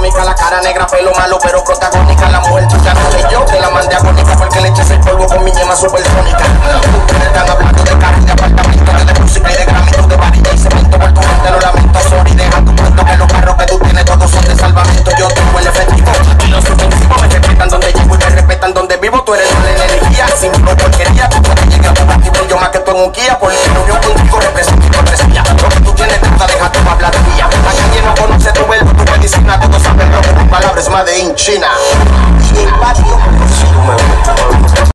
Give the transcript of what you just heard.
cómica, la cara negra, pelo malo, pero protagónica. La mujer tuya no soy yo, te la mandé agónica porque le eché ese polvo con mi yema supersónica.